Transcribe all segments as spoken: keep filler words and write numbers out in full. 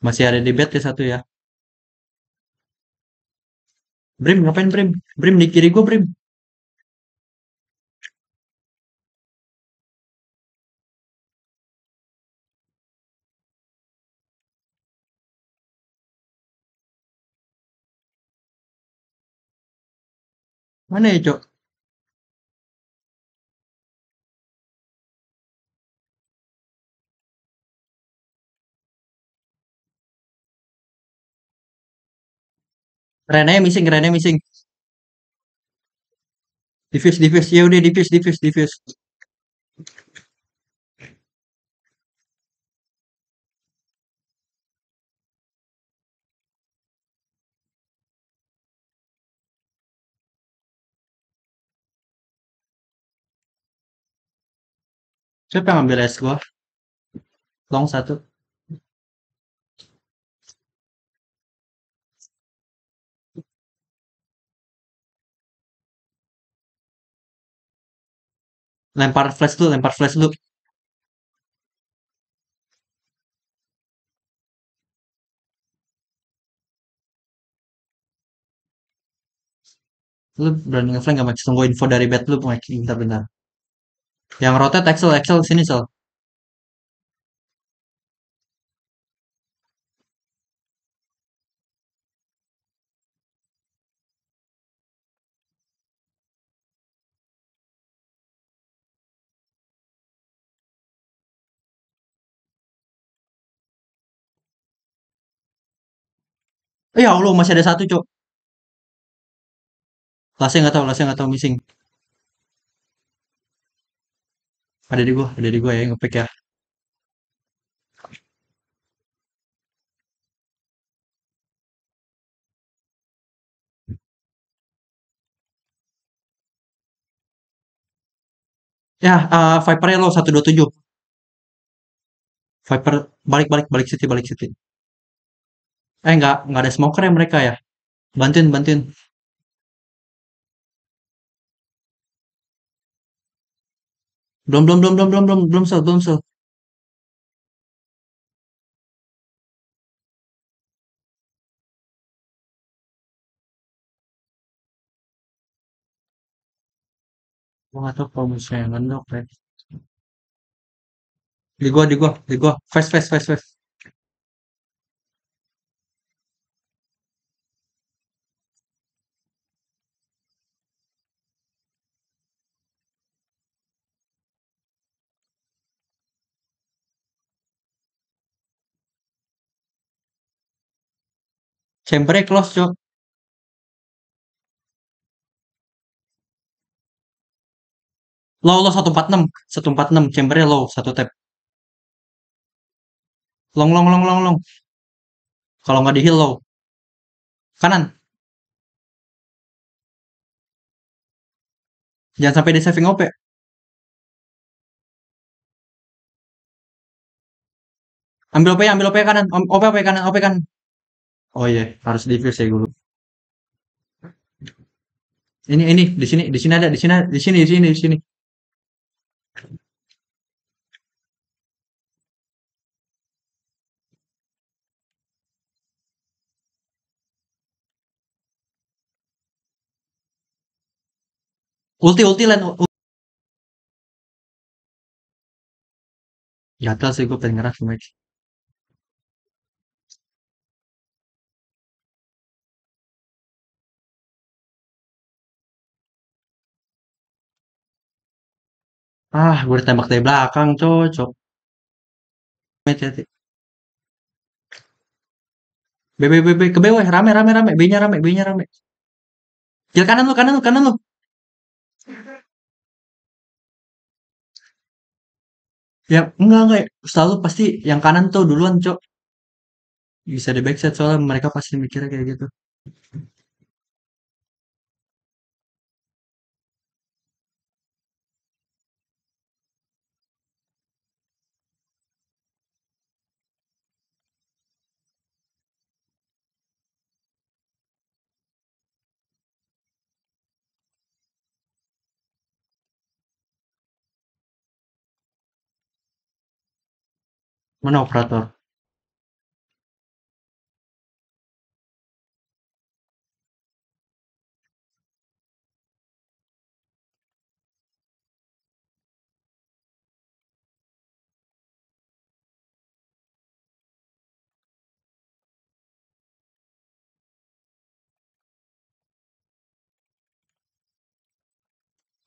Masih ada di bed ya satu ya. Brim, ngapain Brim? Brim di kiri gua Brim. Mana ya, Cok? Rene missing, Rene missing. Diffuse, diffuse. Ya udah diffuse, diffuse, diffuse. Siapa yang ngambil es gua? Long satu. Lempar flash dulu, lempar flash dulu. Lu berani ngeflank gak, Max? Tunggu info dari bed lu, Max. Bentar, bentar. Yang rotate Axel, Axel sini, Sel. Eh, ya Allah, masih ada satu, Cok. Lasnya nggak tahu, lasnya nggak tahu missing. Ada di gua, ada di gua ya, ngepick ya. Ya, uh, Viper-nya lo satu dua tujuh. Viper balik balik balik city balik city. Eh nggak nggak ada smoker ya mereka ya. Bantuin bantuin. Belum belum belum belum belum belum belum sel belum sel. Gua nggak tahu kalau misalnya ngendok ya. Di gua di gua di gua. Fast fast fast fast. Chamber close cok. Low low satu empat enam satu empat enam chambernya low satu tap. Long long long long long. Kalau nggak di heal low. Kanan. Jangan sampai di saving O P. Ambil O P, ambil O P kanan. Om- O P, O P kanan, O P kanan. Oh iya, harus defuse ya dulu. Ini ini di sini di sini ada di sini di sini di sini di sini. Ulti ulti land. Gatel sih gue pengen ngeras match. Ah, gue ditembak dari belakang, cocok. Match ya. B, B, B, B, ke B, weh. Rame, rame, rame. B-nya rame, B-nya rame. Kill kanan lu, kanan lu, kanan lu. Ya, enggak, enggak. Selalu pasti yang kanan tuh duluan, cok. Bisa di backset soalnya mereka pasti mikirnya kayak gitu. Mana operator?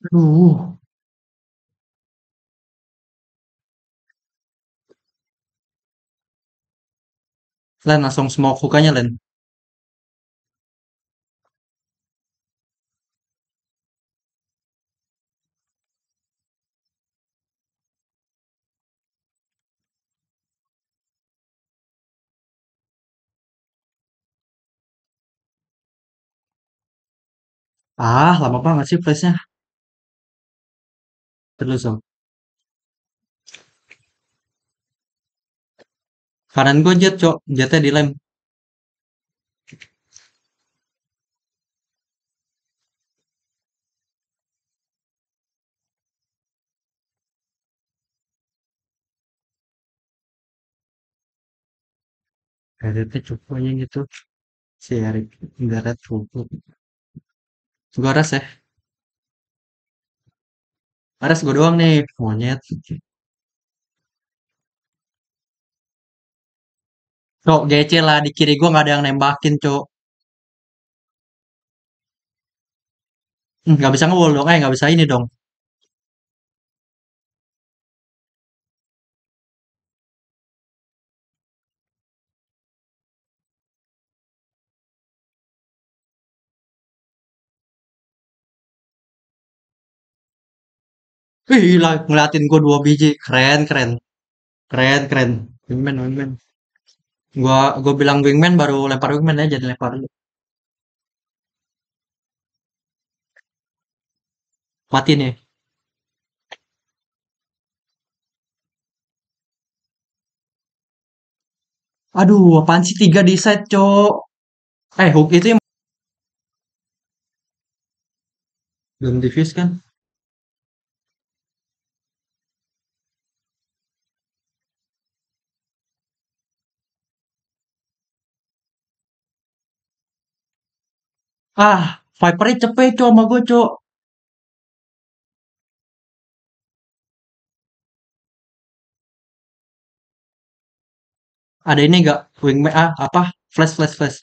Aduh, Len langsung smoke hookahnya Len. Ah, lama banget sih flashnya. Terus Om. Kanan gue jet cok, jetnya dilem. Jetnya cukup aja gitu. Si Erik, Gareth cukup. Gue ras ya. Ras gue doang nih, monyet. Cok, G C lah di kiri gue nggak ada yang nembakin cok. Hmm, nggak bisa nge-wall dong, eh nggak bisa ini dong. Wih, gila, ngeliatin gue dua biji, keren, keren, keren, keren. Wingman, wingman. Gua, gua bilang wingman baru lempar wingman aja, jadi lempar dulu. Mati nih. Aduh, apaan sih tiga di side, cok. Eh, hook itu yang belum diffuse kan? Ah, Vipernya cepet, cok, sama gue, cok. Ada ini gak? Wingman, ah, apa? Flash, flash, flash.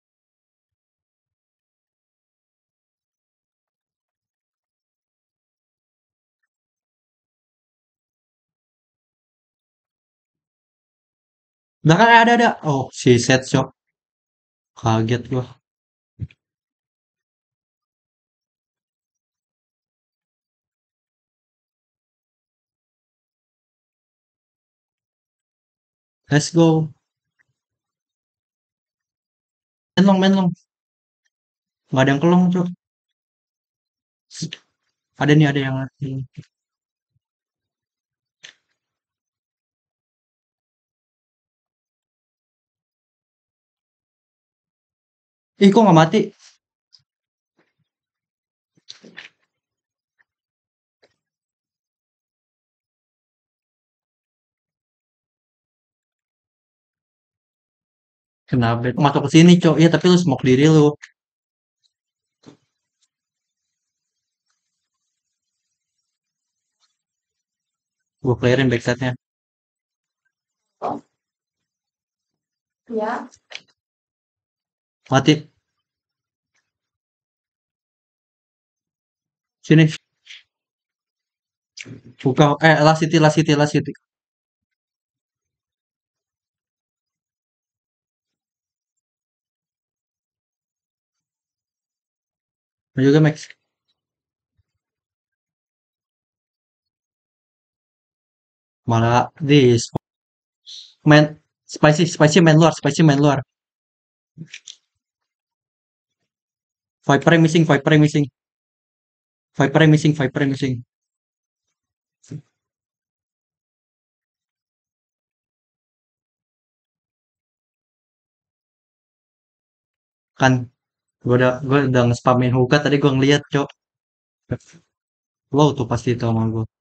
Belakang ada, ada. Oh, si set shock. Kaget gua. Let's go. Main long, main long. Gak ada yang kelong, cok. Ada nih, ada yang... Ih, kok gak mati? Kenapa? Masuk ke sini, cok. Iya, tapi lu smoke diri lu. Gua clearin backside-nya. Mati. Sini. Buka. Eh, last city, last city, last city. Mau juga, Max. Malah di main spicy, spicy main luar, spicy main luar. Viper yang missing, Viper yang missing. Viper yang missing, Viper yang missing. Kan gua udah gua udah nge-spamin hookah tadi gua ngeliat, Cok. Low tuh pasti itu sama gua.